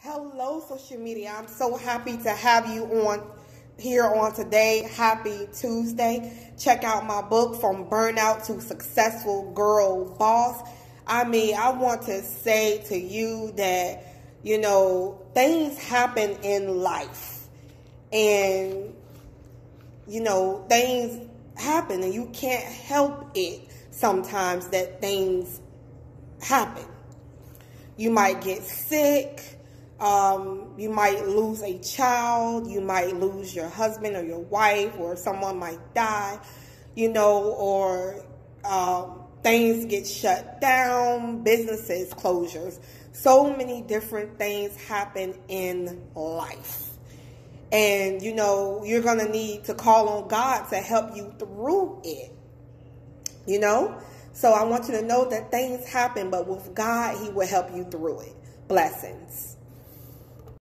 Hello, social media. I'm so happy to have you on today. Happy Tuesday. Check out my book, From Burnout to Successful Girl Boss. I want to say to you that, things happen in life. And, things happen and you can't help it sometimes that things happen. You might get sick. You might lose a child, you might lose your husband or your wife, or someone might die, or things get shut down, businesses closures. So many different things happen in life. And, you're going to need to call on God to help you through it, So I want you to know that things happen, but with God, He will help you through it. Blessings.